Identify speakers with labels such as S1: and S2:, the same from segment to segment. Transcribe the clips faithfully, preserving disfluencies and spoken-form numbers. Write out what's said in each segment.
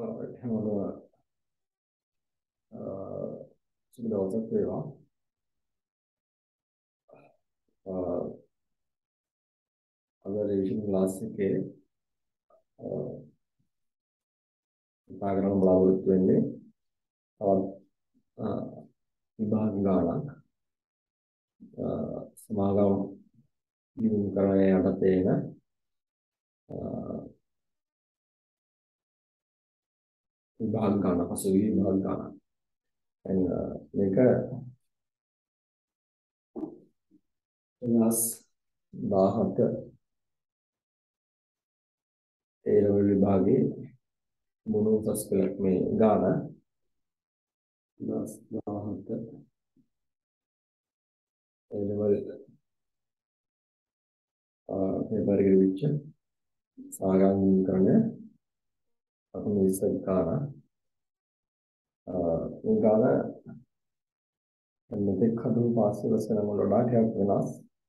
S1: හැමෝම සුබ දවසක් වේවා. අද රිවිෂන් ක්ලාස් එකේ කතා කරන්න බලාපොරොත්තු වෙන්නේ තවත් විභාග ගානක් සමාගම් දියුණු කරන යටතේ එන විභාග ගාන පසුගිය විභාග ගාන. මේක ක්ලාස් දහහක ඒ ලෙවල් විභාගයේ මොන උසස් කළක් මේ ගාන ක්ලාස් දහහක ඒ ලෙවල් පේපර් එකේ විච්ච සාගාමින් කරන අපේ විස්තර ගාන මේ ගාන මෙතෙක් හදපු පාස් ඉවස් වෙන වල වඩා ටිකක් වෙනස්.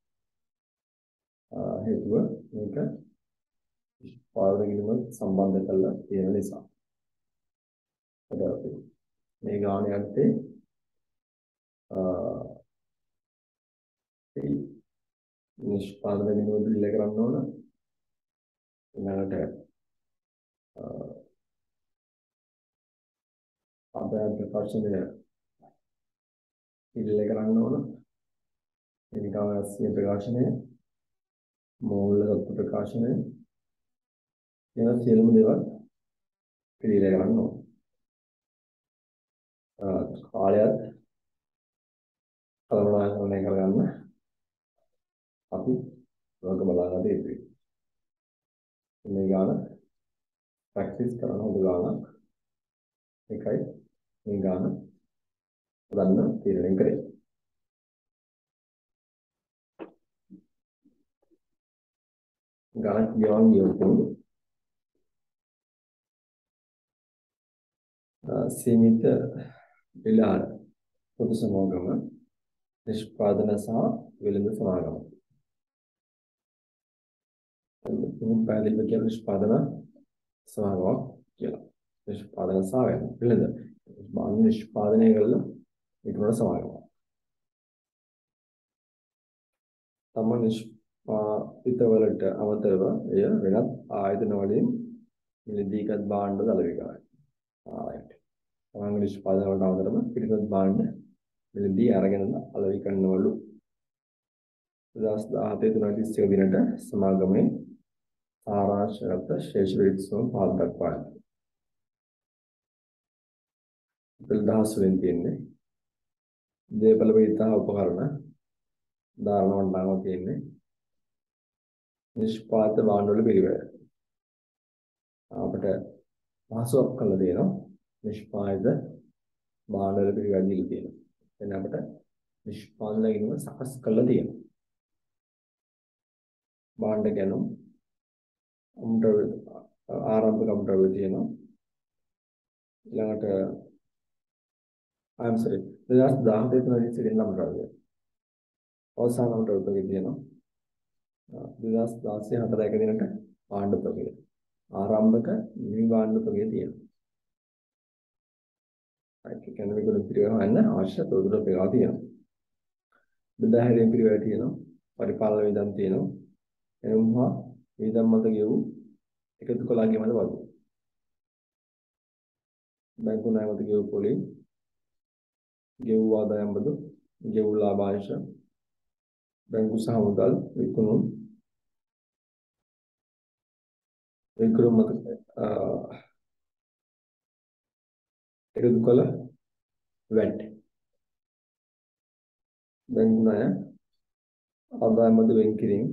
S1: හේතුව මේක පාරදකිනුම සම්බන්ධ කරලා තියෙන නිසා. මේ ගාන යත්තේ ඒ නිෂ්පාදන විනෝද ඉල්ල කරන්න ඕන. ඊළඟට අභ්‍යන්තර ප්‍රකාශනය ඉල්ල කරන්න ඕන. එනිකාවස්සිය ප්‍රකාශනය, මූල තත්ත්ව ප්‍රකාශනය කියන සියලුම දේවල් පිළිවෙල කරන්න ඕන. කාලයත් කළමනාකරණය කරගන්න අපි වග බලාගන්න යුතුයි. මේ ගාන ප්‍රැක්ටිස් කරන හොඳ ගානක්. ඒකයි මේ ගාන ගන්න තීරණය කරේ. ගාන කියවන් කියවතුන් සීමිත විලාර පොදු සමාගම නිෂ්පාදන සහ වෙළඳ සමාගම. තුන් පැහැදිලිව කියන නිෂ්පාදන සමාගමක් කියලා. නිෂ්පාදන සහ වෙළඳ බාහිර නිෂ්පාදනය කළා ඊට වඩා සමාගමක්. තම නිෂ්පාදිත වලට අමතරව එය වෙනත් ආයතන වලින් මිලදීගත් භාණ්ඩ දලවිකාරයි. ආයත. තමන්ගේ නිෂ්පාදන වලට අමතරව පිටපත් භාණ්ඩ මිලදී අරගෙන අලෙවි කරනවලු. දෙදහස් දහහතේ තුනයි තිස් එක දිනට සමාගමේ සාරාංශගත ශේෂ විත්සම පහළ දක්වා ඇත. දහස් වලින් තියෙන්නේ දේපල විතා උපකරණ ධාරණ වණ්ඩාවක් තියෙන්නේ නිෂ්පාදිත භාණ්ඩ වල පිළිවෙල. අපිට පහසුවක් කළ දෙනවා නිෂ්පාදිත භාණ්ඩ වල පිළිවෙල දීලා තියෙනවා. එතන අපිට නිෂ්පාදනය කිරීම සකස් කළා තියෙනවා. භාණ්ඩ ගැනුම් කම්පියුටර් ආරම්භ කම්පියුටර් තියෙනවා. ඊළඟට I'm sorry දෙදහස් දහහතේ තුනයි තිස් එකේ නම් කරන්නේ. අවසාන කම්පියුටර් එකේ තියෙනවා. දෙදහස් දාසය හතර එක දිනට භාණ්ඩ තොගය. ආරම්භක නිවි භාණ්ඩ තොගය තියෙනවා. ඒක කියන්නේ මේක පිළිවෙල හොයන්න අවශ්‍ය තොරතුරු පෙරා තියෙනවා. බෙදාහැරීම් පිළිවෙල තියෙනවා. පරිපාලන වියදම් තියෙනවා. එනම් හා වියදම් මත ගෙවූ එකතු කළාගේ මත වගේ. බැංකු ණය මත ගෙවූ පොලි ගෙවූ ආදායම් බදු ගෙවූ ලාභාංශ බැංකු සහ මුදල් විකුණුම් විකුණුම් මත එකතු කළ වැට් බැංකු ණය ආදායම් බදු වෙන් කිරීම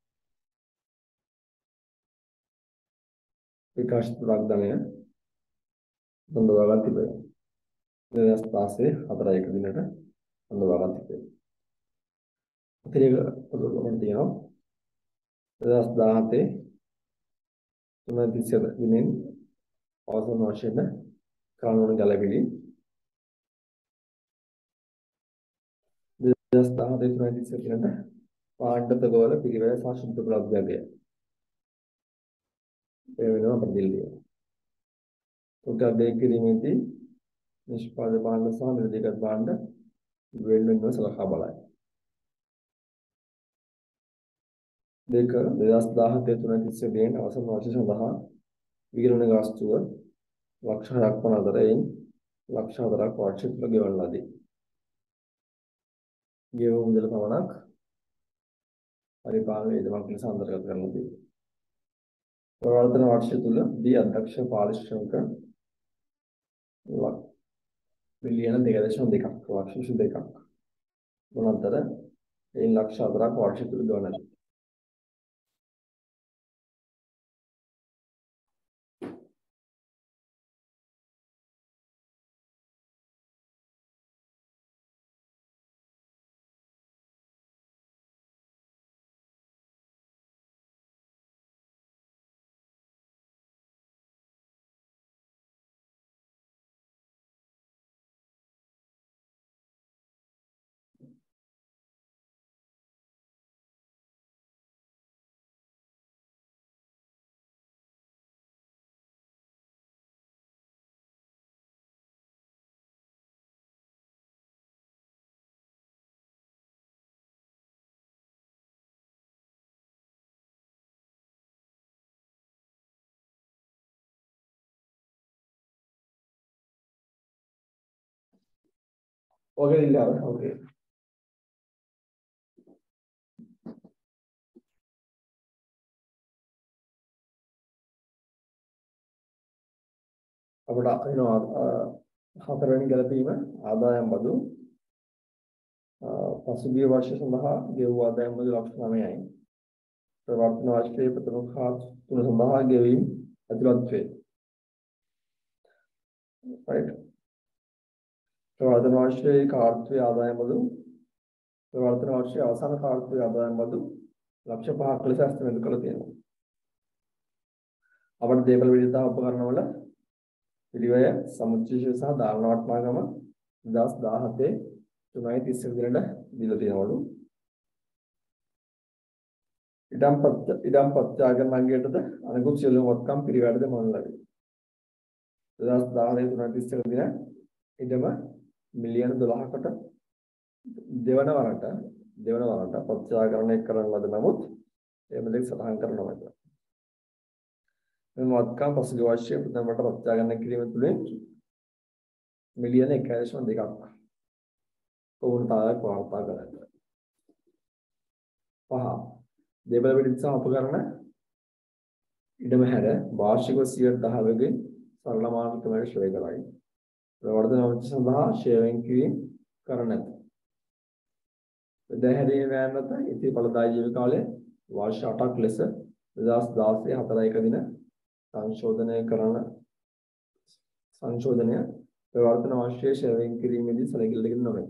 S1: විකාශ ප්‍රාග්ධනය සම්බන්ධව තිබෙනවා. දෙදහස් පහේ හතර එක දිනට සම්බන්ධව තිබෙනවා. අතිරේක පොදුකමක් තියෙනවා. දෙදහස් දහහතේ තුනයි තිස් දිනෙන් අවසන් වශයෙන් කානෝන ගැලපෙලි දෙදහස් දහහතේ තුනයි තිස් දිනට පාණ්ඩ තගවල පිළිවෙල සහ ශුද්ධ ප්‍රාග්ධනය. ඒ වෙනවා අපිට දෙල්ලිය. ඔක දෙක කිරීමේදී නිෂ්පාදක භාණ්ඩ සහ නිර්දේශක භාණ්ඩ වෙන වෙනම සලකා බලයි. දෙක දෙදාස් දාහතේ තුන තිස්සේ දෙන අවසන් වර්ෂය සඳහා විකිරණ ගාස්තුව ලක්ෂ හයක් වන අතර එයින් ලක්ෂ හතරක් වාර්ෂික තුළ ගෙවන ලදී. ගෙවූ මුදල පමණක් පරිපාලන වියදමක් ලෙස අන්තර්ගත කරන ලදී. ප්‍රවර්තන වර්ෂය තුළ දී අධ්‍යක්ෂ පාරිශ්‍රමික මිලියන දෙක දශම දෙකක් ලක්ෂ දෙකක් වන අතර එයින් ලක්ෂ හතරක් වාර්ෂික තුළ ගෙවන ලදී. ඔගේ ඉල්ලාව ඔගේ අපිට වෙනවා හතරවෙනි ගැලපීම ආදායම් බදු පසුගිය වර්ෂ සඳහා ගෙවූ ආදායම් බදු ලක්ෂ නවයයි. ප්‍රවර්තන වර්ෂයේ ප්‍රථම හා තුන සඳහා ගෙවීම් ඇතුළත් වේ. right. ප්‍රවර්තන වර්ෂයේ කාර්යත්වයේ ආදායම් බදු ප්‍රවර්තන වර්ෂයේ අවසාන කාර්යත්වයේ ආදායම් බදු ලක්ෂ පහක් ලෙස ඇස්තිමේට් කළ තියෙනවා. අපට දේපල විවිධතා උපකරණ වල පිළිවෙය සමුච්චය සහ දාන වටනාගම දෙදාස් දාහතේ තුනයි තිස් වෙනිදාට දීලා තියෙනවලු. ඉඩම් පත්‍ය ඉඩම් පත්‍යාගන අංගයටද අනිකුත් සියලු වත්කම් පිළිවෙලද මොන ලැබේ. දෙදාස් දාහතේ තුනයි තිස් දින ඉඩම මිලියන දොළහකට දෙවන වරට දෙවන වරට පත්‍යාගරණය කරන ලද නමුත් එම දෙක සටහන් කරනවා. මේ වත්කම් පසුගිය වර්ෂයේ ප්‍රථම වරට පත්‍යාගරණය කිරීම තුළින් මිලියන එක දශම දෙකක් කොහොමතාවක් වාර්තා කරන්නේ. පහ දේපල පිටින් සහ උපකරණ ඉඩම හැර වාර්ෂිකව සියයට දහ වගේ සරල මානකමකට ශ්‍රේ කරයි. ප්‍රවර්ධන වංශ සඳහා ෂෙයාරින් කිරීම කරන නැත. විදහැරීමේ වෑයමත ඉති ඵලදායී ජීවි කාලය වර්ෂ අටක් ලෙස දෙදාස් දාසය හතර එක දින සංශෝධනය කරන සංශෝධනය ප්‍රවර්තන වංශයේ ෂෙයාරින් කිරීමේදී සැලකිලිගෙන නොවේ.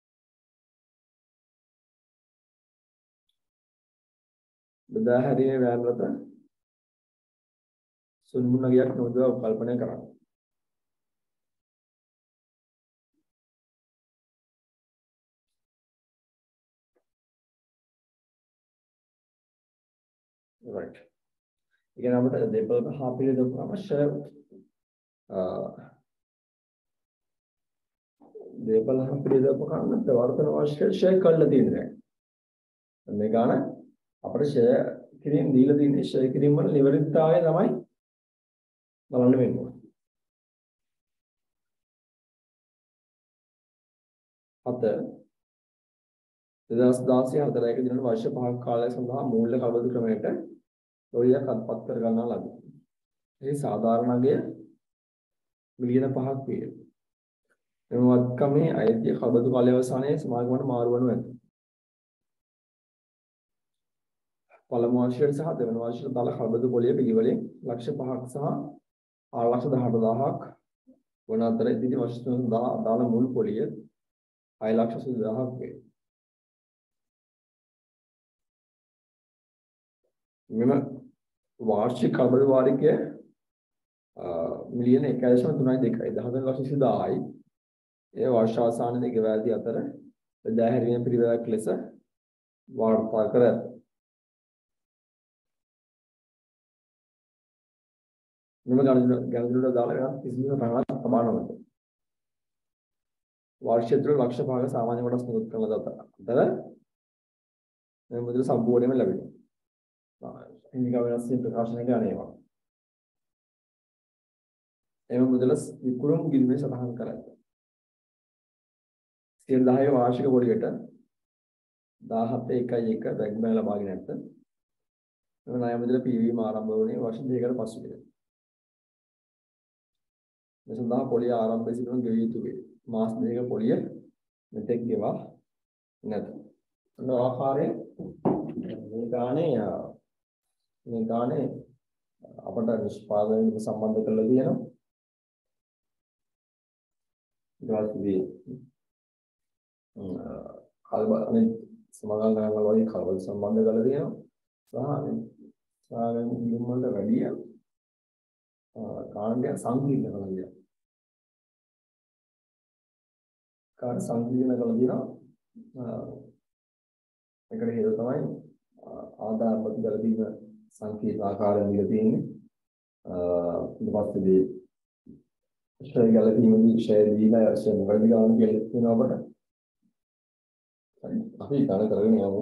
S1: විදහැරීමේ වෑයමත සුන්මුණගයක් නොදව කල්පනා කරන්න. right. ඉගෙන අපිට දේපල පහ පිළිදෙක අවශ්‍ය දේපල පහ පිළිදෙක කරන්න ප්‍රවර්තන අවශ්‍ය ෂෙයා කරලා තියෙනවා. මේ ගාන අපිට ෂෙයා කිරීම දීලා තියෙන්නේ ෂෙයා කිරීම වල නිවැරදිතාවය තමයි බලන්න වෙන්නේ. හත දෙදාස් දාසය හතර එක දිනට වර්ෂ පහක කාලය සඳහා මූල්‍ය කබදු ක්‍රමයට ලෝරියක් අත්පත් කර ගන්නා ලදී. ඒ සාධාරණ අගය මිලියන පහක් වේ. එම වත්කමේ අයිතිය කබදු කාලය අවසානයේ සමාගමට මාරු වනු ඇත. පළමු වර්ෂයේ සහ දෙවන වර්ෂයේ දාල කබදු පොලිය පිළිවෙලින් ලක්ෂ පහක් සහ ආறு ලක්ෂ දහඅට හදාරක් වන අතර ඉදිරි වර්ෂ තුන සඳහා දාල මුල් පොලිය හය ලක්ෂ දහයක් වේ. මෙම වාර්ෂික කබඩ වාරිකය මිලියන එක දශම තුනයි දෙකයි දහතුන් ලක්ෂ සියදාහයි. ඒ වර්ෂ අවසානයේ ගෙවැදී අතර බෙදාහැරීමේ පිළිවෙලක් ලෙස වාර්තා කර ඇත. මෙම ගණිතවලට දාලා වෙනත් කිසිම ප්‍රමාණයක් සමාන නොවේ. වාර්ෂික තුළ ලක්ෂ පහක සාමාන්‍ය කොටස් නිකුත් කරන දත අතර මේ මුදල සම්පූර්ණයෙන්ම ලැබෙනවා. හිමික වෙනස්යෙන් ප්‍රකාශනයට අනේවා. එම මුදල විකුණුම් ගිණුමේ සටහන් කරයි. සියයට දහය වාර්ෂික පොලියට දහහත් එකයි එක බැග් බැල ලබාගෙන නැත්ත. මෙම ණය මුදල පීවීම ආරම්භ වුණේ වර්ෂ දෙකකට පසුවය. මේ සඳහා පොලිය ආරම්භ සිදුවන ගෙවිය යුතු වේ. මාස දෙකක පොලිය මෙතෙක් ගෙවා නැත. අන්න ආකාරයෙන් මේ ගානේ මේ ගානේ අපට නිෂ්පාදනයට සම්බන්ධ කරලා තියෙනවා. ඊට පස්සේ කල්බ අනේ සමාගම් ගණන් වල වගේ කල්බ සම්බන්ධ කරලා තියෙනවා. සහ සාගම් ඉල්ලුම් වලට වැඩිය කාණ්ඩය සංකීර්ණ කරලා තියෙනවා. කාර්ය සංකීර්ණ කරලා තියෙනවා. ඒකට හේතුව තමයි ආදායම් ප්‍රති ගැලපීම සංකීර්ණ ආකාරයෙන් දීලා තියෙන්නේ. ඊට පස්සේ ෂෙයාර් ගැලපීමේදී ෂෙයාර් දීලා ෂෙයාර් මොකද ගන්න කියලා කියනවා අපට. අපි ගණන් කරගෙන යමු.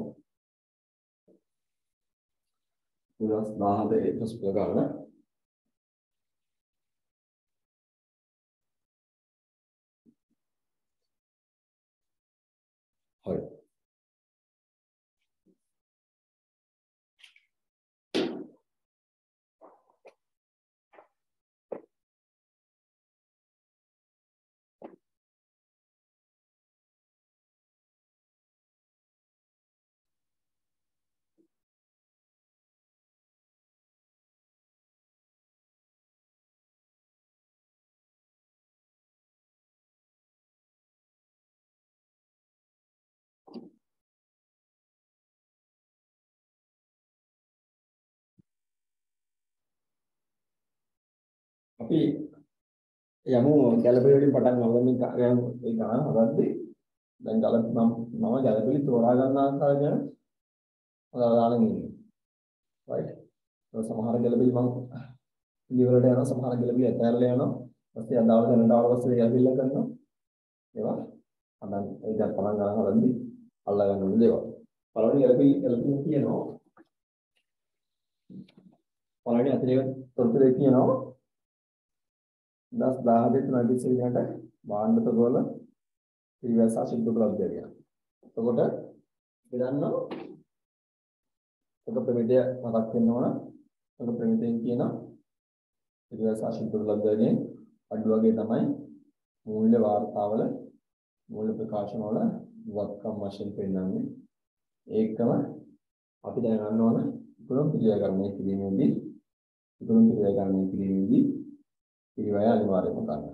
S1: උදාස් දහහට එකස් ගන්න. හරි. අපි යමු ගැළපෙලි වලින් පටන් ගමු. මේ යමු ඒ ගණන් හදද්දී දැන් ගැළප මම මම ගැළපෙලි තෝරා ගන්න ආකාරය ගැන ඔයාලා ඉන්නේ. right? ඒ සමහර ගැළපෙලි මම ඉලිවලට යනවා, සමහර ගැළපෙලි ඇතැරලා යනවා. ඊපස්සේ අදාළ දැනට අවශ්‍ය ගැළපෙල්ල කරනවා. ඒවා අදන් ඒ දැන් පටන් ගන්න හදද්දී අල්ලා ගන්න ඕනේ දේවල්. පළවෙනි ගැළපෙලි ගැළපෙලි කියනවා. පළවෙනි අතිරේක තොරතුරේ කියනවා දස් දහහට තුනයි සියයට භාණ්ඩ තොගවල පිරිවැස සිද්ධ උපලබ්ධය කියන. එතකොට අපි දන්නවා එක ප්‍රමිතිය මතක් වෙන්න ඕන. එක ප්‍රමිතියෙන් කියන පිරිවැස සිද්ධ උපලබ්ධයෙන් අඩු වගේ තමයි මූල්‍ය වාර්තාවල මූල්‍ය ප්‍රකාශන වල වත්කම් වශයෙන් පෙන්නන්නේ. ඒකම අපි දැනගන්න ඕන ඉක්ුණු පිළිගන්නේ කිරීමේදී ඉක්ුණු පිළිගන්නේ කිරීමේදී පිරිවැය අනිවාර්යයෙන්ම ගන්න.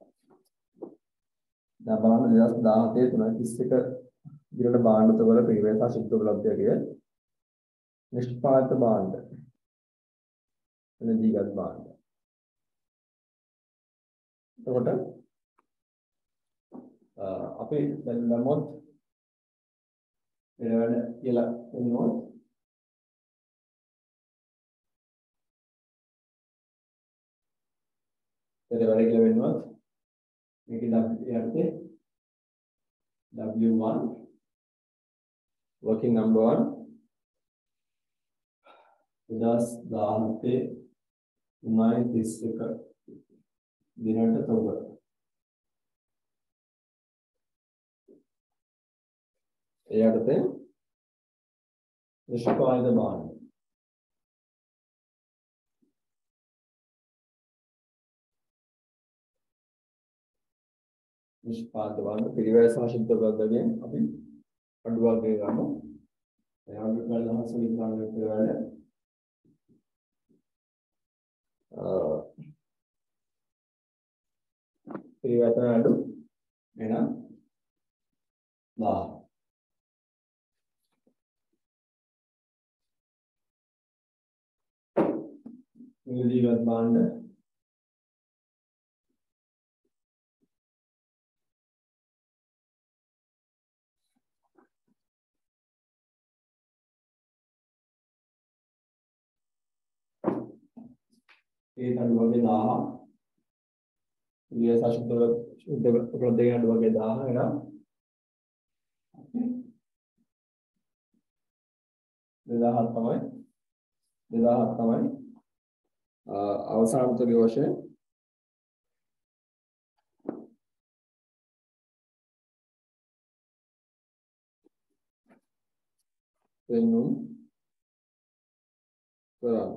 S1: දැන් බලන්න දෙදහස් දහහතේ තුනයි තිස් එක දිනට භාණ්ඩ තොගවල පිරිවැය සහ සිද්ධ උපලබ්ධය නිෂ්පාදිත භාණ්ඩ වෙනදීගත් භාණ්ඩ. එතකොට අපි දැන් ළමොත් වෙනවද කියලා එන්නොත් එතකොට වැඩ කියලා වෙන්නොත් මේකේ යටතේ W one working number one දෙදහස් දහහතේ තුනයි තිස් එක දිනට තොග ඒ යටතේ නිෂ්පාදිත භාණ්ඩ නිෂ්පාදිත භාණ්ඩ පිරිවැය සහ සිද්ධ උපලබ්ධයෙන් අපි අඩුවක් ගන්නවා. ඒ අඩුව ගන්න දහස් වලින් ගන්න පිරිවැය පිරිවැය අඩු එහෙනම් දහය. මිලදීගත් භාණ්ඩ ඒත් අඩු වගේ දහයක්. විද්‍යා ශුද්ධ ශුද්ධ උපලබ්ධයෙන් අඩු වගේ දහය වෙනවා. දෙදාහක් තමයි දෙදාහක් තමයි අවසාන උත්තරය වශයෙන් වෙනුම් කරන්නේ.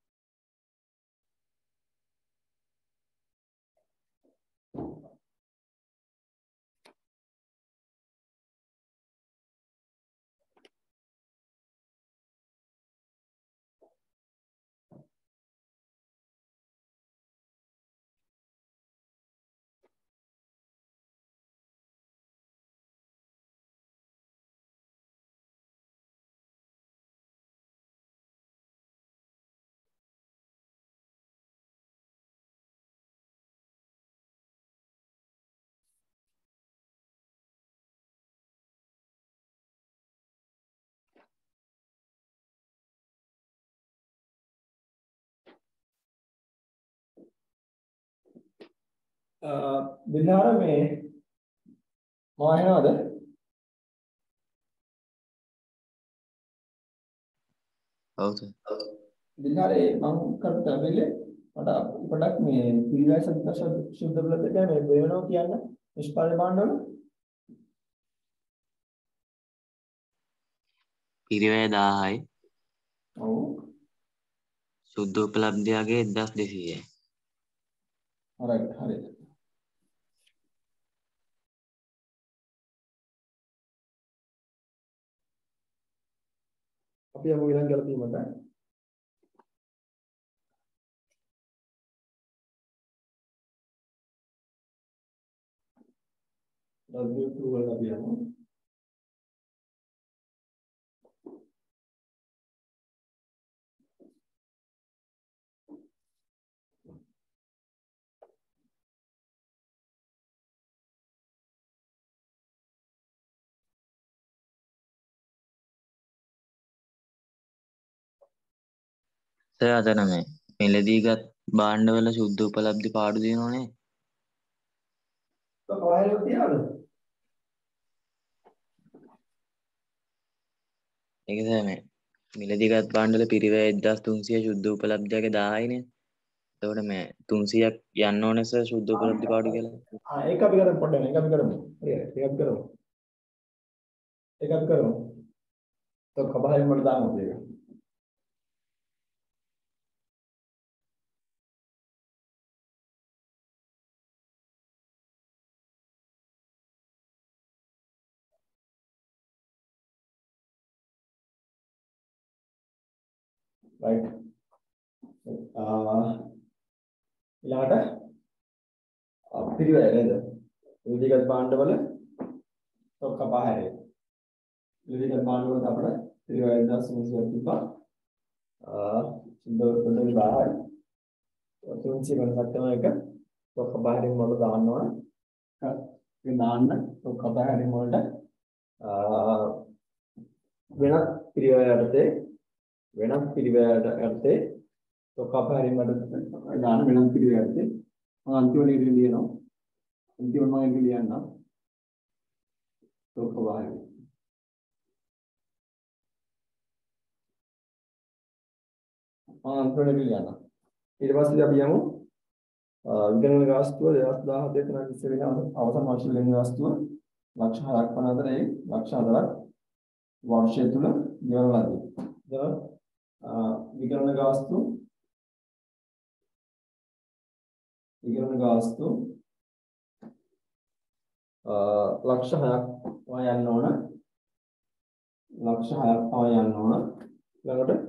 S1: දිනාර මේ මම අහනවද?
S2: ඔව් සර්.
S1: දිනාරේ මම කරත් බැලුවේ මට පොඩක් මේ පිළිවෙල සත්‍ය ශුද්ධ බලද ගැන මේ වෙනව කියන්න නිෂ්පාදන භාණ්ඩවල
S2: පිරිවැය දාහයි.
S1: ඔව්
S2: සුද්ධ උපලබ්ධයගේ එක්දහස් දෙසීයයි.
S1: හරි හරි. අපි යමු ඊළඟ ගැලපීමට. W two වල අපි යමු.
S2: සර් අතන මේ මෙලදීගත් භාණ්ඩවල සුද්ධ උපලබ්ධි පාඩු දිනවනේ.
S1: તો કવાયલો තියනවද?
S2: ඒක සර් මේ මෙලදීගත් භාණ්ඩවල පිරිවැය එක්දහස් තුන්සිය සුද්ධ උපලබ්ධයගේ දාහයිනේ. එතකොට මේ තුන්සියක් යන්න ඕනේ සර් සුද්ධ උපලබ්ධි පාඩු කියලා.
S1: ආ ඒක අපි කරමු පොඩ්ඩක් ඒක අපි කරමු. හරි ඒක අපි කරමු. ඒක අපි කරමු. તો කබහයෙන් වල දාමු ඒක. right ඊළඟට පිරිවැය නේද? විවිධගත භාණ්ඩවල තොක්ක පහරේ. විවිධගත භාණ්ඩවල අපිට පිරිවැය එක්දහස් තුන්සියක් තිබ්බා. අ සුද්ධ පොඩි බාහයි. තුන්සිය වෙනසක් තමයි එක. තොක්ක පහරේ වල දාන්න ඕන. ඒ දාන්න තොක්ක පහරේ වලට අ වෙනත් පිරිවැය යටතේ වෙනත් පිරිවැයට යටතේ තොක්ක පහරේ වල දාන්න වෙනත් පිරිවැය යටතේ මම අන්තිම නිර්ණය ලියනවා. අන්තිම මම ඒක ලියන්න. තොක්ක පහරේ අන්තිම නිර්ණය ලියන්න. ඊට පස්සේ අපි යමු විගණන ගාස්තුව දෙදහස් දාහතේ තන විස්ස වෙන අවසන් වර්ෂ විගණන ගාස්තුව ලක්ෂ හයක් වන අතර ඒ ලක්ෂ හතරක් වර්ෂය තුල ගෙවන ලදී. දැන් විගණන ගාස්තුව විගණන ගාස්තුව ලක්ෂ හයක් වය යන්න ඕන. ලක්ෂ හයක් වය යන්න ඕන. ඊළඟට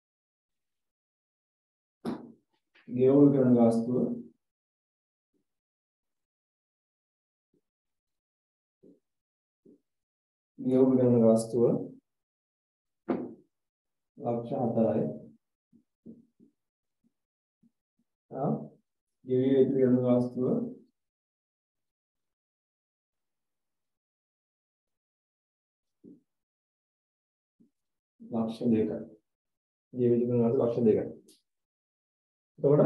S1: ගෙවු විගණන ගාස්තුව ගෙවු විගණන ගාස්තුව ලක්ෂ හතරයි. ආ ගෙවි යුතු විගණන ගාස්තුව ලක්ෂ දෙකයි. ගෙවි යුතු විගණන ගාස්තුව ලක්ෂ දෙකයි. එතකොට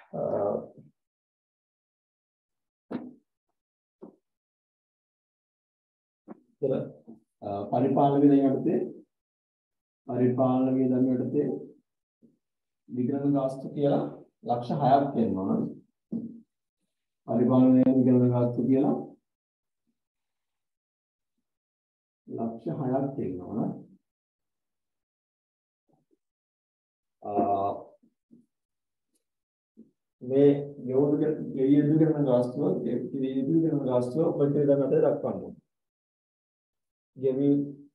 S1: ඉතල පරිපාලන වියදම් යටතේ පරිපාලන වියදම් යටතේ විගණන ගාස්තු කියලා ලක්ෂ හයක් තියෙනවා. පරිපාලන විගණන ගාස්තු කියලා ලක්ෂ හයක් තියෙනවා. මේ යෝධ ගෙවියදු කරන ගාස්තුව ගෙවියදු කරන ගාස්තුව ඔබට දැනට දක්වන්න. ගෙවි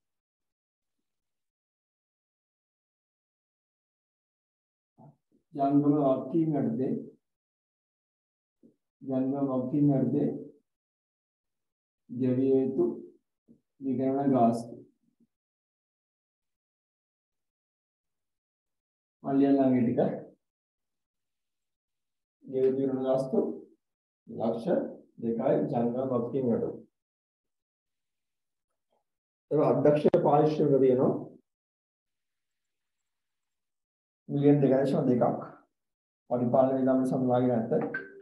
S1: ජංගම වක්කීම් යටතේ ජංගම වක්කීම් යටතේ ගෙවිය යුතු විගණන ගාස්තු මල්ලියන් ළඟ ටික ගෙවිය යුතු විගණන ගාස්තු ලක්ෂ දෙකයි ජංගම වක්කීම් යටතේ. ඒක අධ්‍යක්ෂ පාරිශ්‍රමික තියෙනවා මිලියන් දෙකයි දශම දෙකක්. පරිපාලන වියදම් සමගාමී නැත්te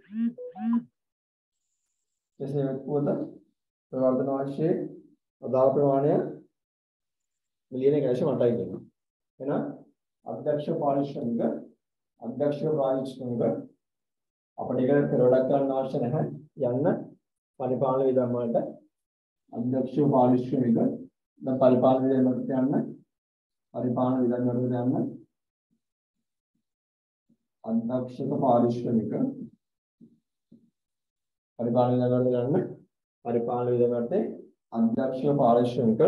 S1: එසේ වුවද ප්‍රවර්ධන වංශයේ අදාළ ප්‍රමාණය මිලියන එකයි දශම අටයි කියනවා. එහෙනම් අධ්‍යක්ෂ පාරිශ්‍රමික අධ්‍යක්ෂ පාරිශ්‍රමික අපිට ඒක පෙරවඩක් කරන්න අවශ්‍ය නැහැ. යන්න පරිපාලන වියදම් වලට අධ්‍යක්ෂ පාරිශ්‍රමික දැන් පරිපාලන වියදම් වලට යන්න පරිපාලන වියදම් වලට යන්න අධ්‍යක්ෂක පාරිශ්‍රමික පරිපාලන වියදම් වලට යන්න පරිපාලන වියදම් වලට අධ්‍යක්ෂක පාරිශ්‍රමික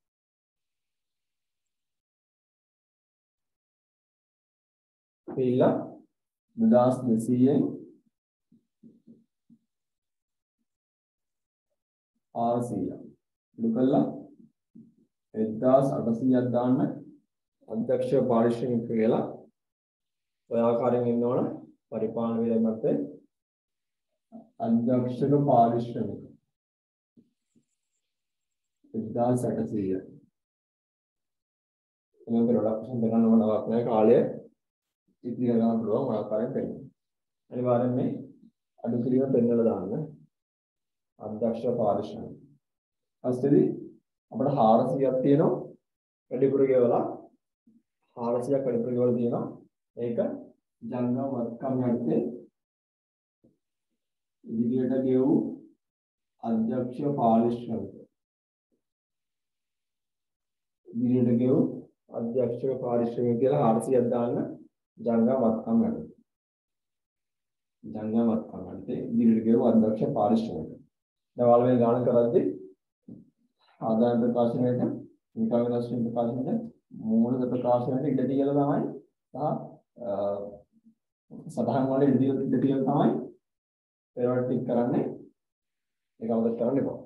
S1: පිළ දෙදාස් දෙසීයෙන් ආරසීයක් ඉදු කළා එක්දාස් අටසීයක් දාන්න අධ්‍යක්ෂ පාරිශ්‍රමික කියලා ඔය ආකාරයෙන් ඉන්න ඕන. පරිපාලන වියදම් වලට අධ්‍යක්ෂක පාරිශ්‍රමික එක්දාස් අටසීය එනම් ප්‍රොඩක්ෂන් දෙකක් නමක් නැහැ කාලය ඉතිරි ගන්න පුළුවන් ආකාරයෙන් පෙන්නන. අනිවාර්යෙන් මේ අඩු කිරීම පෙන්නලා දාන්න. අධ්‍යක්ෂ පාරිශ්‍රමික. ඊස්තේදී අපිට හාරසීයක් තියෙනවා. වැඩිපුර ගෙවලා හාරසීයක් වැඩිපුර ගෙවලා තියෙනවා. ඒක ජංගම වත්කම් යටතේ ඉදිරියට ගෙවූ අධ්‍යක්ෂ පාරිශ්‍රමික. ඉදිරියට ගෙවූ අධ්‍යක්ෂ පාරිශ්‍රමික කියලා හාරසීයක් දාන්න. ජංගම වත්කම් යටතේ ජංගම වත්කම් යටතේ ඉදිරියට ගෙවූ අධ්‍යක්ෂ පාරිශ්‍රමික. දැන් ඔයාලා මේ ගාන කරද්දී ආදායම් ප්‍රකාශනයට නිකම් වෙනස් වෙන ප්‍රකාශනයට මූලික ප්‍රකාශනයට ඉඩ දීලා තමයි සහ සදාහන් වල ඉඩ දීලා තමයි ඒවට ටික කරන්නේ. ඒක අවබෝධ කරගන්න එපා.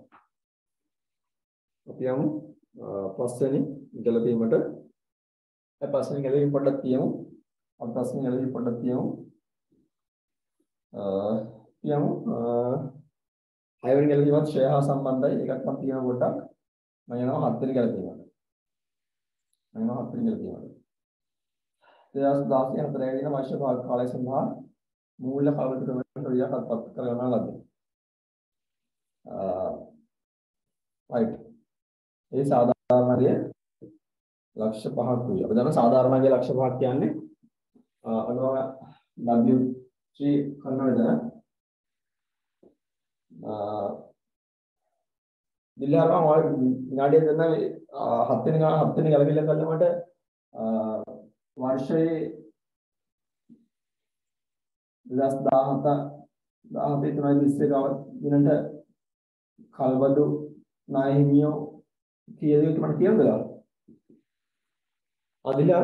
S1: අපි යමු පස්වෙනි ගැලපීමට. ඒ පස්වෙනි ගැලපීම පොඩ්ඩක් තියමු. අපි පස්වෙනි ගැලපීම පොඩ්ඩක් තියමු. අ තියමු හයවෙනි ගැලපීමත් ශ්‍රේය හා සම්බන්ධයි. ඒකක් මම කියනවා පොඩ්ඩක්. මම යනවා හත්වෙනි ගැලපීමට. මම යනවා හත්වෙනි ගැලපීමට. දෙදාස් දාසය හතරේ දින වර්ෂ කාලය සඳහා මූල්‍ය කවරකට ක්‍රියාවක් පත් කරගන්න ලද්දේ. අ right. ඒ සාධාරණයේ ලක්ෂ පහක් වූ. අපි දන්නා සාධාරණයේ ලක්ෂ පහක් කියන්නේ අනුව W three කන්නවද? අ දිල්ලාරම විනාඩිය දෙන්න හත් වෙනි හත් වෙනි ගැලපිල්ල කළා මට වර්ෂයේ දෙදාස් දහසට දහසට තුනයි විස්සේ දිනට කල්බඩු නායහිමියෝ කීයද මට කියන්නද? අදිලා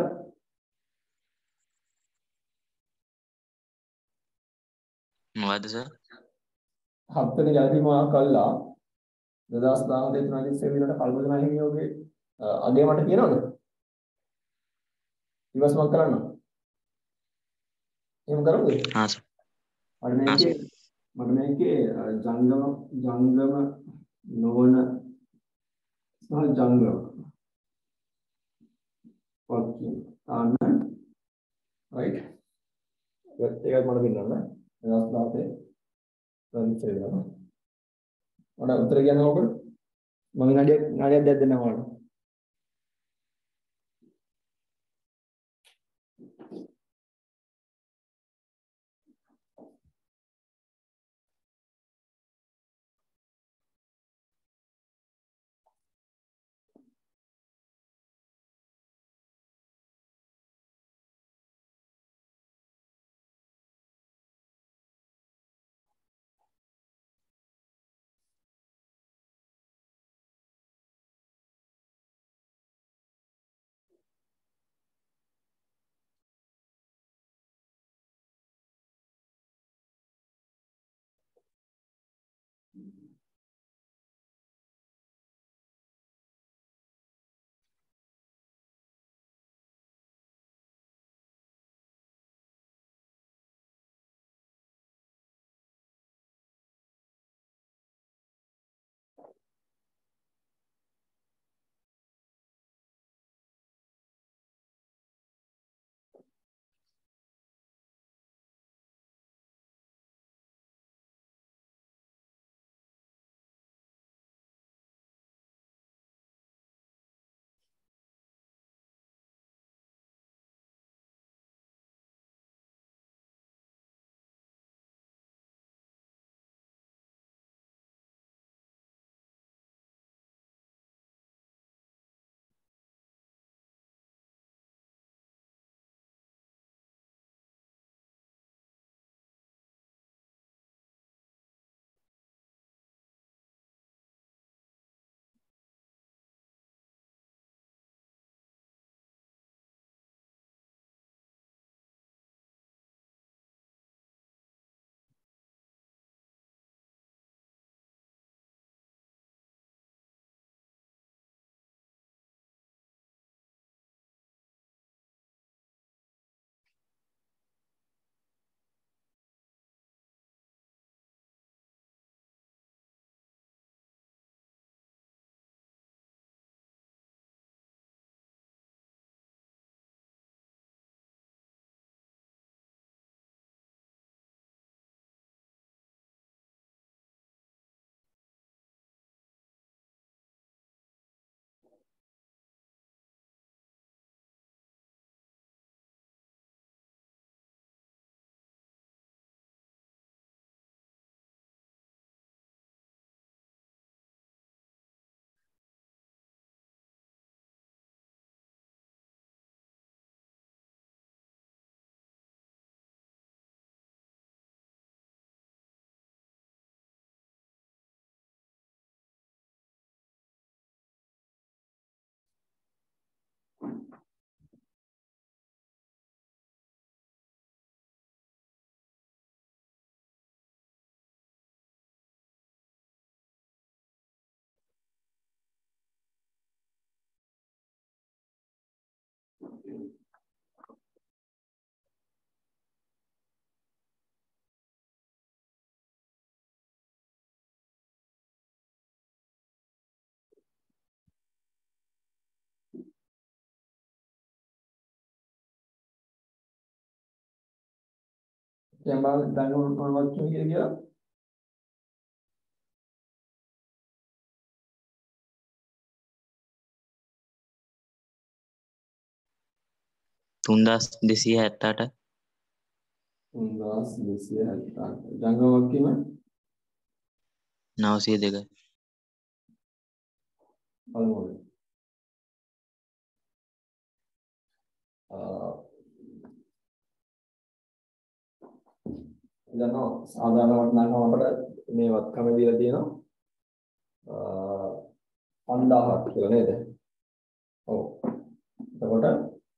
S2: මොකද්ද සර්?
S1: හත් වෙනි ගැලපීම කළා දෙදාස් දහසට තුනයි විස්සේ දිනට කල්බඩු නායහිමියෝගේ අගය මට කියනවද? ඉවසමක් කරන්න. එහෙම කරමුද?
S2: හා සර්.
S1: මට මේකේ මට මේකේ ජංගම ජංගම නොවන සහ ජංගම වක්කීම් තාන්න right ඒකත් මට පින්නන්න වෙනස් දාතේ පරිච්ඡේද කරනවා. මට උත්තර කියන්න ඕකට මම නඩියක් නඩියක් දෙයක් දෙන්නම් ඕකට. දැන් බලන්න දැන් මොනවද කියන්නේ කියලා.
S2: තුන්දාස් දෙසිය හැත්තඅට.
S1: තුන්දාස් දෙසිය හැත්තඅට. ජංගම වක්කීම
S2: නවසිය දෙක.
S1: බලමු. අ දැන් සාධාරණ වටනකම අපිට මේ වත්කම දීලා තියෙනවා පන්දාහක් කියලා නේද? ඔව්. එතකොට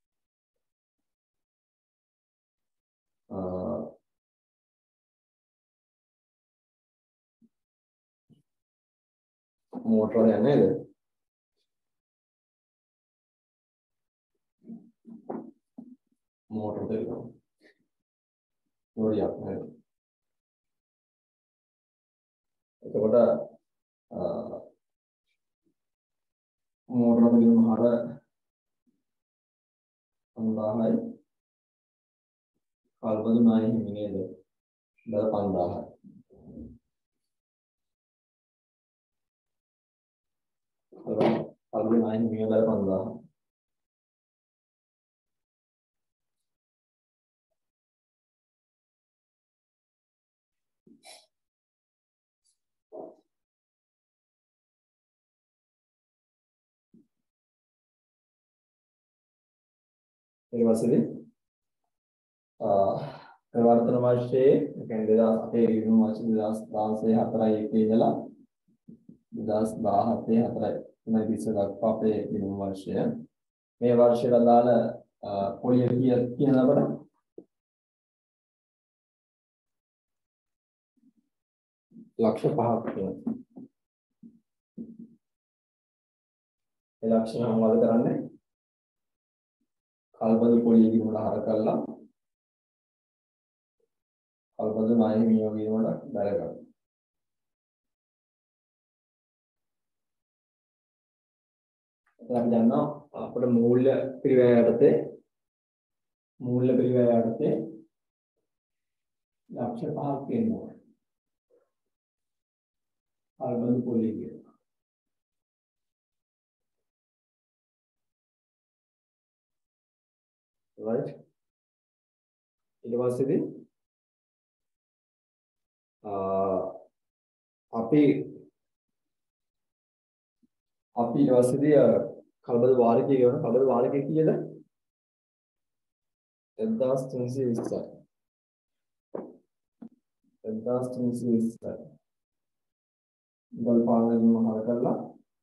S1: අ මෝටර යන්නේ නේද? මෝටර දෙනවා. නෝරියක් නේද? එතකොට අ මෝටර දෙන හර පන්දාහයි කල්පද නායි හිමි නේද? බල පන්දාහයි. කල්පද නායි හිමි බල පන්දාහයි. ඊට පස්සේ ප්‍රවර්තන වර්ෂයේ කියන්නේ දෙදාස් අටේ ඉගෙන වර්ෂ දෙදාස් දාහේ හතරයි එකේ ඉඳලා දෙදාස් දාහතේ හතරයි තුනයි තිස්ස දක්වා අපේ ඉගෙන වර්ෂය මේ වර්ෂයට අදාළ පොලිය කිය කියන අපට ලක්ෂ පහක් තියෙනවා. ඒ ලක්ෂණ මොනවද කරන්නේ? කල්පද පොලිය කියන උඩ හර කළා කල්පද ණය විනියෝග කියන උඩ බැල කරනවා. අපි දන්නවා අපේ මූල්‍ය පිරිවැය යටතේ මූල්‍ය පිරිවැය යටතේ ලක්ෂ පහක් තියෙනවා. කල්පද පොලිය කියනවා. right ඊට පස්සේදී අපි අපි ඊට පස්සේදී කල්පද වාරිකය කියන කල්පද වාරිකය කීයද? එක්දාස් තුන්සිය විස්සයි. එක්දාස් තුන්සිය විස්සයි. මුදල් පාලන ගිණුම හර කරලා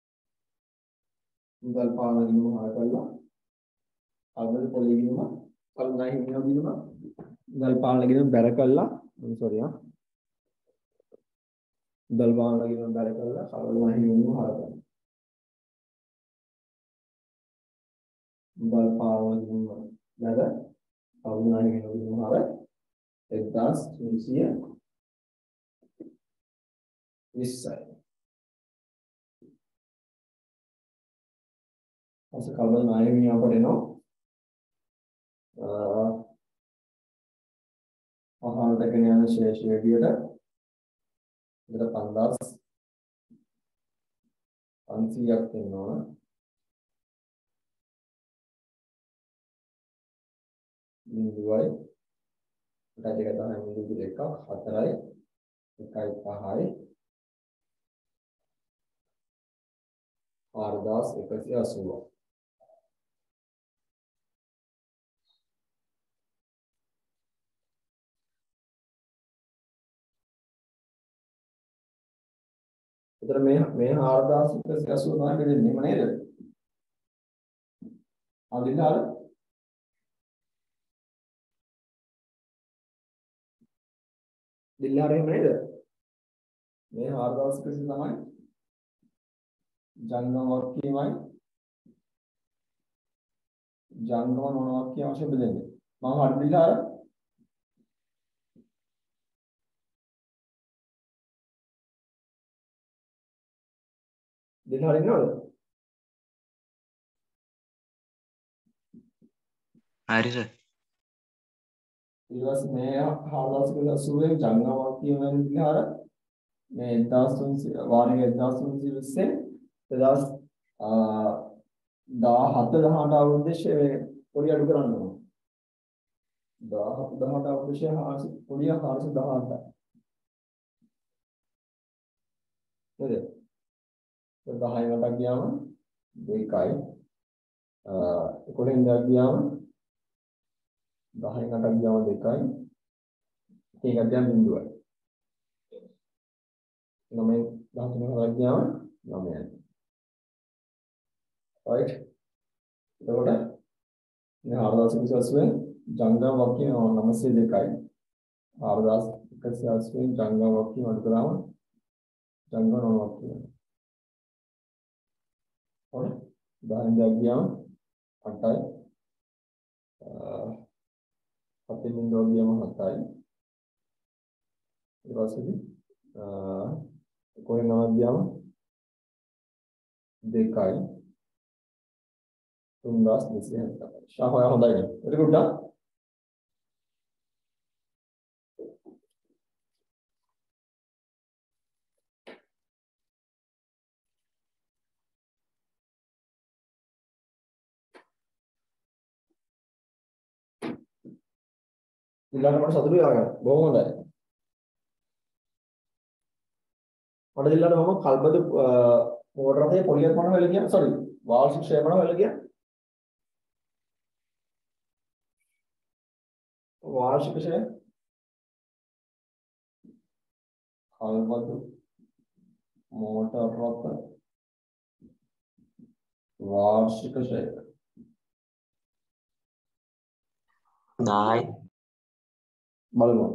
S1: මුදල් පාලන ගිණුම හර කරලා කල්පද පොලිය ගිණුම කල්පද ණය හිමියෝ ගිණුම මුදල් පාලන ගිණුම බැර කළා I'm sorry ආ මුදල් පාලන ගිණුම බැර කළා කල්පද ණය හිමියෝ හර කරලා මුදල් පාලන ගිණුම බැර කල්පද ණය හිමියෝ ගිණුම හර එක්දාස් තුන්සිය විස්සයි. අස කල්පද ණය හිමියෝ අපට එනවා අහාරට ගෙන යන ශේෂය විදියට මෙතන පන්දාස් පන්සීයක් වෙනවා. බිඳුවයි දෙක තමයි බිඳුව දෙකක් හතරයි එකයි පහයි හාරදාස් එකසිය අසූව. එතන මේ මේ හාරදාස් එකසිය අසූව තමයි බෙදෙන්නේ නේද? අදිනාල දිල්ලාර එහෙම නේද? මේ හාරදාස් එකසිය තමයි ජංගම වක්කීමයි ජංගම නොන වක්කීම වශයෙන් බෙදෙන්නේ. මම හරි දිල්ලාර දිල්ලාර ඉන්නවද?
S2: හරි සර්.
S1: ඊට පස්සේ මේ හාරදාස් එකසිය අසූවේ ජංගම වක්කීම වෙන දිල්ලාර මේ එක්දාස් තුන්සිය වාරික එක්දාස් තුන්සිය විස්සේ දෙදාස් දහහත දහඅට අවුරුද්දේ මේ පොඩි අඩු කරන්න ඕන. දහහත දහඅට අවුරුද්දේ පොඩි හාරසිය දහඅටයි. නේද? දහය වටක් ගියාම දෙකයි එකොළහෙන් දහයක් ගියාම දහයෙන් අටක් ගියාම දෙකයි එකක් ගියාම බිඳුවයි. නවයෙන් දහතුනක හරක් ගියාම නවයයි. right එතකොට මේ හාරදාස් එකසිය අසූවෙන් ජංගම වක්කීම නවසිය දෙකයි හාරදාස් එකසිය අසූවෙන් ජංගම වක්කීම අඩු කරාම ජංගම නොන වක්කීම හරි දහයෙන් දහයක් ගියාම අටයි හතෙන් බිඳුවක් ගියාම හතයි ඊට පස්සේ කොහෙන් නවයක් ගියාම දෙකයි තුන්දාස් දෙසිය හැත්තෑ. ශාපය හොඳයි නේ. very good. දිල්ලට මට සතුටුයි ආගන්න. බොහොම හොඳයි. මට දිල්ලට මම කල්බද මෝටර රථයේ පොලියක් මොන වෙල කියන්නේ සෝරි වාල් ශික්ෂය මොන වෙල කියන්නේ වාල් ශික්ෂය කල්බද මෝටර රථ වාල් ශික්ෂය
S2: දහයි.
S1: බලමු.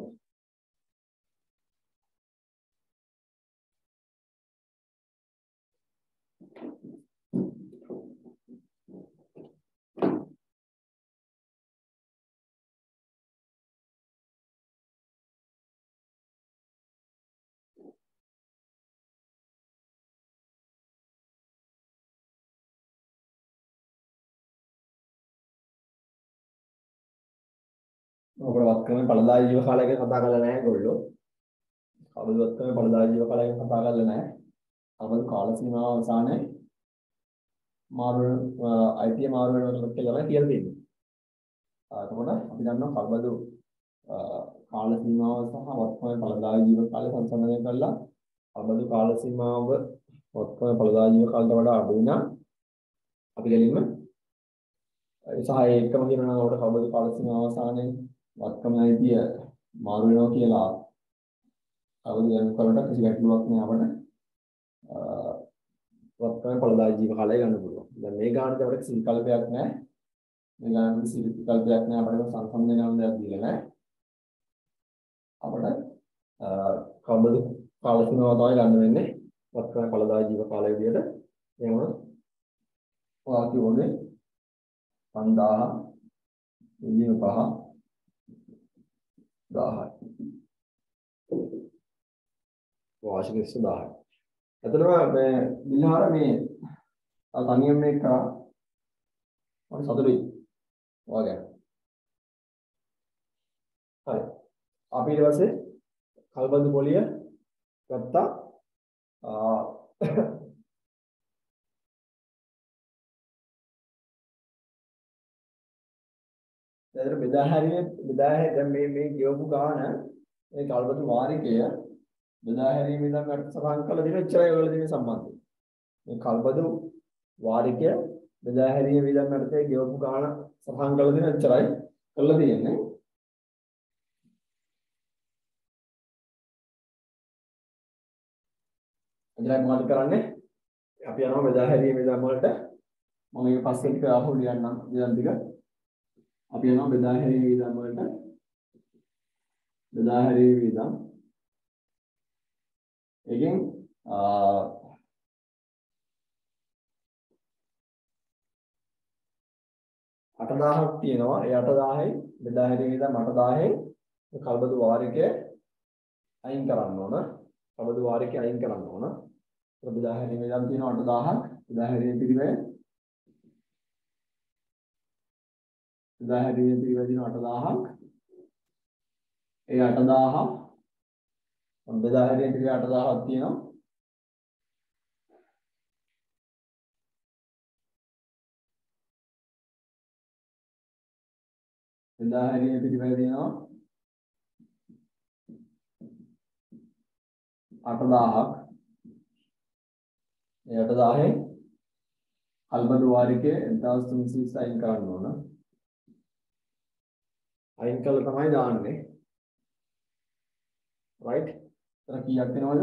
S1: ඔබට වත්කමේ පළදායි ජීව කාලය ගැන කතා කරලා නැහැ ඒගොල්ලෝ. කවුරුත් වත්කමේ පළදායි ජීව කාලය ගැන කතා කරලා නැහැ. අපේ කාල සීමාව අවසානයේ මාරු අයිතිය මාරු වෙනවා කියලා තමයි කියලා තියෙන්නේ. එතකොට අපි දන්නවා කල්බදු කාල සීමාව සහ වත්කමේ පළදායි ජීව කාලය සංසන්දනය කරලා කල්බදු කාල සීමාව වත්කමේ පළදායි ජීව කාලයට වඩා අඩු වෙනා අපි ගැලීම සහ ඒකම කියනවා නම් අපිට කල්බදු කාල සීමාව අවසානයේ වත්කමේ අයිතිය මාරු වෙනවා කියලා අවධානය කරලා කිසි ගැටලුවක් නෑ අපිට වත්කමේ පළදායි ජීව කාලය ගන්න පුළුවන්. දැන් මේ ගානට අපිට කිසි විකල්පයක් නෑ. මේ ගානට කිසි විකල්පයක් නෑ අපිට සංසන්දනය කරන දෙයක් දීලා නෑ. අපිට කවදද කාල සීමාව තමයි ගන්න වෙන්නේ. වත්කමේ පළදායි ජීව කාලය විදියට එහෙම වාක්‍ය වගේ පන්දාහ විදින පහ දහය වාර්ෂික විස්ස දහය. එතනම මේ විහාර මේ තනියම මේක කරා මම සතුටුයි වගේ. හරි. අපි ඊට පස්සේ කල්බදු පොලිය ගත්තා. ආ දැන් බෙදා හැරීමේ බෙදා හැරීම දැන් මේ මේ කියවපු ගාන මේ කල්බදු වාරිකය බෙදා හැරීම ඉඳන් අට සටහන් කළ දෙන එච්චරයි ඔයගොල්ලෝ දෙන සම්බන්ධය. මේ කල්බදු වාරිකය බෙදා හැරීම ඉඳන් අටේ කියවපු ගාන සටහන් කළ දෙන එච්චරයි කළා තියෙන්නේ. එතන මොකද කරන්නේ? අපි යනවා බෙදා හැරීම ඉඳන් වලට මම මේක පස්සේ ටික ආපහු ලියන්නම් ඉඳන් ටික. අපි යනවා බෙදා හැරීම ඉඳන් වලට බෙදා හැරීම ඉඳන් again uh අට දහසක් තියෙනවා. ඒ අට දහසයි බෙදා හැරීම ඉඳන් අට දහසයි කල්බදු වාරිකය අයින් කරන්න ඕන. කල්බදු වාරිකය අයින් කරන්න ඕන. ඒක බෙදා හැරීම ඉඳන් තියෙනවා අට දහසක්. බෙදා හැරීම පිළිවෙල බෙදා හැරීම පිළිවෙල තියෙනවා අට දහසක්. ඒ අට දහස බෙදා හැරීම පිළිවෙල අට දහසක් තියෙනවා. බෙදා හැරීම පිළිවෙල තියෙනවා අට දහසක්. ඒ අට දහසෙන් කල්බදු වාරිකය එක්දාස් තුන්සිය විස්ස අයින් කරන්න ඕන. අයින් කළා තමයි දාන්නේ. right? එතන කීයක් වෙනවද?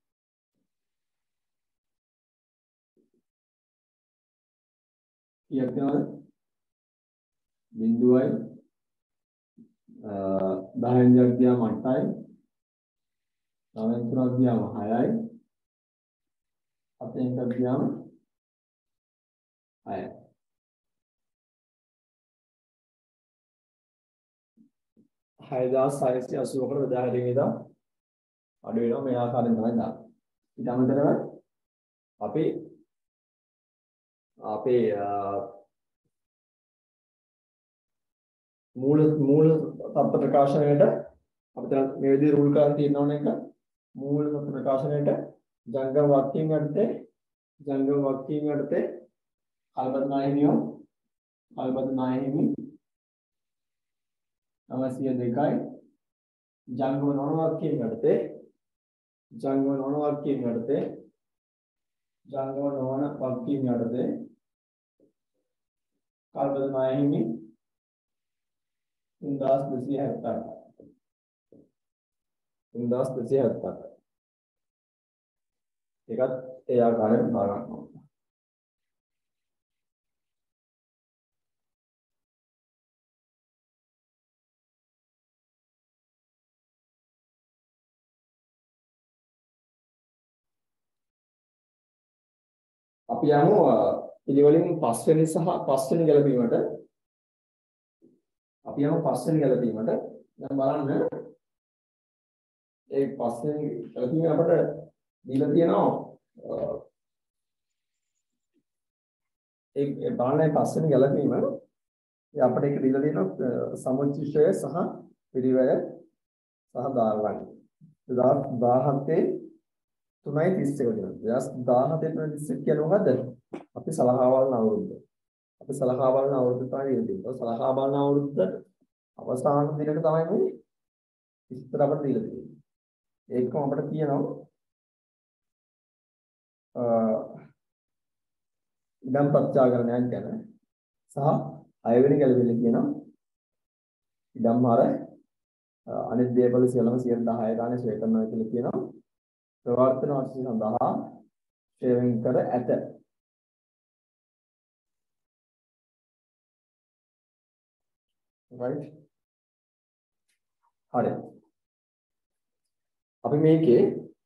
S1: කීයක් වෙනවද? බිංදුවයි දහයෙන් දෙකක් ගියාම අටයි. නවයෙන් තුනක් ගියාම හයයි. හතෙන් එකක් ගියාම හයයි. හයදාස් හයසිය අසූවකට බෙදා හැරීම ඉදා අඩු වෙනවා. මේ ආකාරයෙන් තමයි දාන්නේ. ඊට අමතරව අපි අපේ මූල මූල තත්ත්ව ප්‍රකාශනයේට අපිට මේ විදිහේ රූල් කරන් තියෙනවන එක මූල තත්ත්ව ප්‍රකාශනයේට ජංගම වාක්‍යයෙන් යටතේ ජංගම වාක්‍යයෙන් යටතේ කල්පද නාහිමියෝ කල්පද නාහිමි නවසිය දෙකයි ජංගම නොවන වාක්‍යයෙන් යටතේ ජංගම නොවන වාක්‍යයෙන් යටතේ ජංගම නොවන වාක්‍යයෙන් යටතේ කල්පද මාහිමි තුන්දාස් දෙසිය හැත්තෑ තුන්දාස් දෙසිය හැත්තෑ ඒකත් ඒ ආකාරයෙන් බාර ගන්නවා. අපි යමු පිළිවෙලින් පස්වෙනි සහ පස්වෙනි ගැලපීමට. අපි යමු පස්වෙනි ගැලපීමට. දැන් බලන්න ඒ පස්වෙනි ගැලපීම අපිට දීලා තියෙනවා ඒ බලන්නේ පස්වෙනි ගැලපීම අපිට ඒක දීලා තියෙනවා සමුච්චය සහ පිළිවෙල සහ දාර්ලං. දහසතේ තුනයි තිස් එක දෙනවා. දහසතේ තුනයි තිස් එක කියන්නේ මොකද්ද? අපි සලකා බලන අවුරුද්ද. අපි සලකා බලන අවුරුද්ද තමයි දෙන්නේ. සලකා බලන අවුරුද්ද අවසාන දිනක තමයි මේ විස්තර අපිට දීලා තියෙන්නේ. ඒකම අපිට කියනවා අ ඉදම් ප්‍රත්‍යාකරණයක් ගැන සහ හයවෙනි ගැළපෙන්නේ කියනවා ඉදම් හර අනිත් දේවල් සියල්ලම සියයට දහය ගානේ ශ්‍රේ කරනවා කියලා කියනවා. ප්‍රවර්තන වර්ෂය සඳහා ශ්‍රේවෙන් කර ඇත. right හරි. අපි මේකේ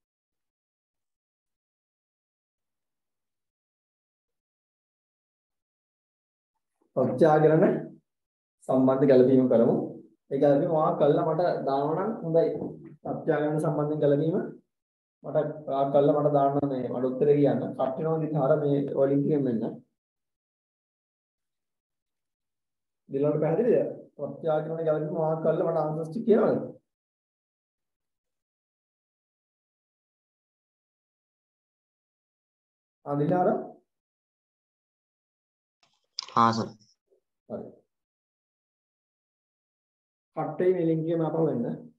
S1: ප්‍රත්‍යාකරණ සම්බන්ධ ගැළපීම කරමු. ඒ ගැළපීම වා කළා මට දානවා නම් හොඳයි. ප්‍රත්‍යාකරණ සම්බන්ධයෙන් ගැළපීම මට ආ කළා මට දාන්න මේ මට උත්තරේ කියන්න. කට්ටිනෝ දිහාර මේ වලින් කියන්න මෙන්න. දිලවට පැහැදිලිද? ප්‍රත්‍යාකරණ ගැළපීම වා කළා මට ආන්සර්ස් ටික කියනවද? ආ දිලාර?
S2: හා සර්.
S1: හරි. කට්ටේ මේ ලින්ක් එකේ මාපහු වෙන්න.